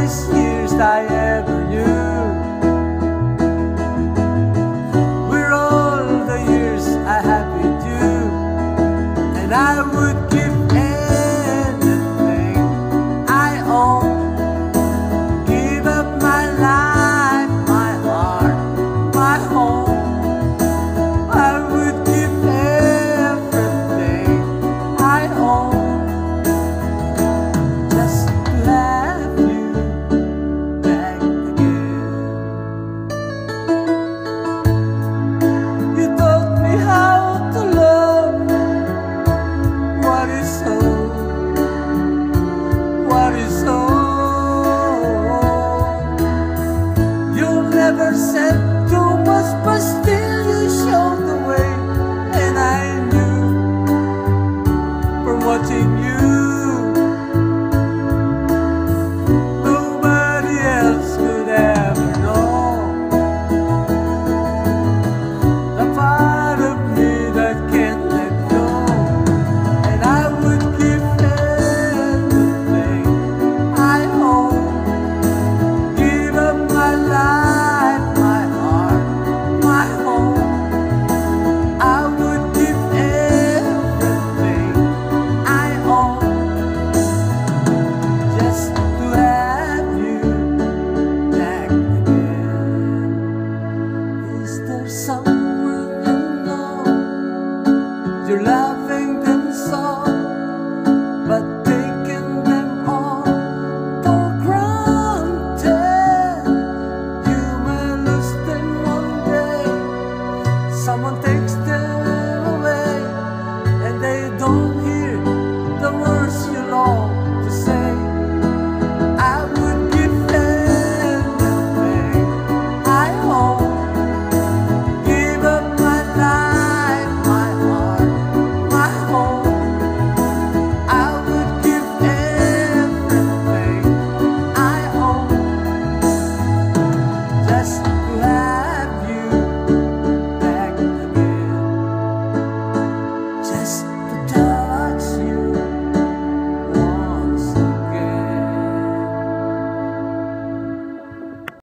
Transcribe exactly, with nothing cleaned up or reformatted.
happiest years I ever knew were all the years I had with you, and I would give anything I own, give up my life, my heart, my home. I would give everything I own just to have you back again. You taught me how to love what is so, what is so. You never said too much, but still you showed the way, and I knew from watching you.